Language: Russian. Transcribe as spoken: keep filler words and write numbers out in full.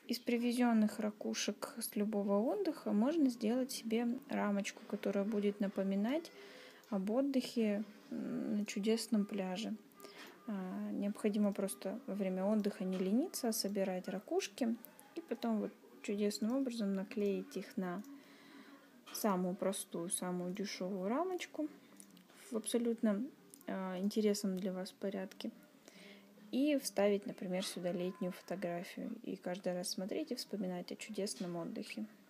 Из привезенных ракушек с любого отдыха можно сделать себе рамочку, которая будет напоминать об отдыхе на чудесном пляже. Необходимо просто во время отдыха не лениться, а собирать ракушки и потом вот чудесным образом наклеить их на самую простую, самую дешевую рамочку в абсолютно интересном для вас порядке. И вставить, например, сюда летнюю фотографию. И каждый раз смотреть и вспоминать о чудесном отдыхе.